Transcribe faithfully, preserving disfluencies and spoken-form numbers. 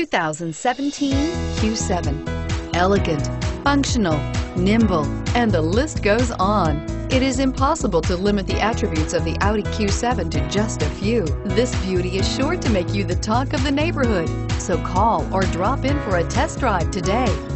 two thousand seventeen Q seven. Elegant, functional, nimble, and the list goes on. It is impossible to limit the attributes of the Audi Q seven to just a few. This beauty is sure to make you the talk of the neighborhood. So call or drop in for a test drive today.